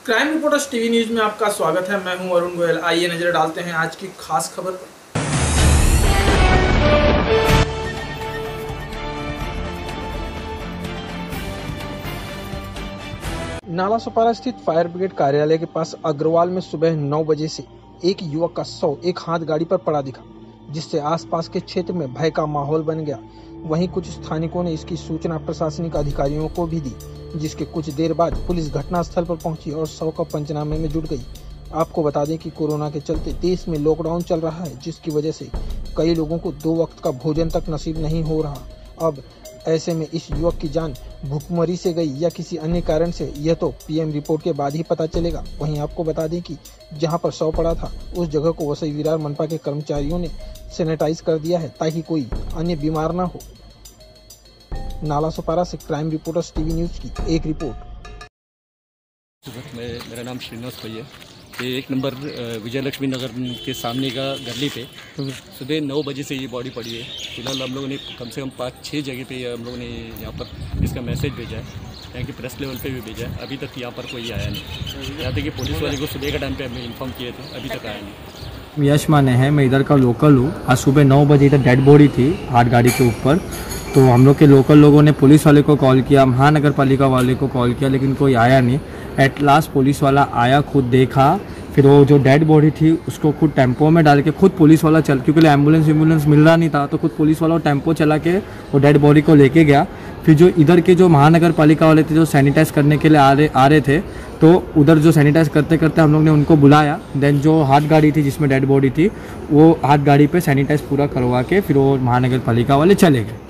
Crime reporters TV news में आपका स्वागत है। मैं हूं अरुण गोयल। आइए नजर डालते हैं आज की खास खबर पर। नालासोपारा स्थित फायर ब्रिगेड कार्यालय के पास अग्रवाल में सुबह 9 बजे से एक युवक का शव एक हाथ गाड़ी पर पड़ा दिखा, जिससे आसपास के क्षेत्र में भय का माहौल बन गया। वहीं कुछ स्थानिकों ने इसकी सूचना प्रशासनिक अधिकारियों को भी दी, जिसके कुछ देर बाद पुलिस घटनास्थल पर पहुंची और शव का पंचनामे में जुट गई। आपको बता दें कि कोरोना के चलते देश में लॉकडाउन चल रहा है, जिसकी वजह से कई लोगों को 2 वक्त का भोजन तक नसीब नहीं हो रहा। अब ऐसे में इस युवक की जान भूखमरी से गई या किसी अन्य कारण से, यह तो पीएम रिपोर्ट के बाद ही पता चलेगा। वहीं आपको बता दें कि जहां पर शव पड़ा था उस जगह को वसई विरार मनपा के कर्मचारियों ने सैनिटाइज कर दिया है ताकि कोई अन्य बीमार न हो। नालासोपारा से क्राइम रिपोर्टर्स टीवी न्यूज की एक रिपोर्ट। मेरा नाम श्रीनिवास भैया, ये 1 नंबर विजयलक्ष्मी नगर के सामने का गली पे सुबह 9 बजे से ये बॉडी पड़ी है। फिलहाल हम लोगों ने कम से कम 5-6 जगह पे हम लोगों ने यहाँ पर इसका मैसेज भेजा है, यहाँ की प्रेस लेवल पे भी भेजा है। अभी तक यहाँ पर कोई आया नहीं। यहाँ तक कि पुलिस वाले को सुबह के टाइम पे हमने इन्फॉर्म किए थे, अभी तक आया नहीं। यश माने हैं, मैं इधर का लोकल हूँ। आज सुबह 9 बजे इधर डेड बॉडी थी हाथ गाड़ी के ऊपर, तो हम लोग के लोकल लोगों ने पुलिस वाले को कॉल किया, महानगर पालिका वाले को कॉल किया, लेकिन कोई आया नहीं। एट लास्ट पुलिस वाला आया, खुद देखा, फिर वो जो डेड बॉडी थी उसको खुद टेम्पो में डाल के खुद पुलिस वाला चल, क्योंकि एम्बुलेंस मिल रहा नहीं था, तो खुद पुलिस वाला टेम्पो चला के वो डेड बॉडी को लेके गया। फिर जो इधर के जो महानगर पालिका वाले थे जो सैनिटाइज करने के लिए आ रहे थे, तो उधर जो सैनिटाइज करते करते हम लोग ने उनको बुलाया। देन जो हाथ गाड़ी थी जिसमें डेड बॉडी थी, वो हाथ गाड़ी पे सैनिटाइज पूरा करवा के फिर वो महानगर पालिका वाले चले गए।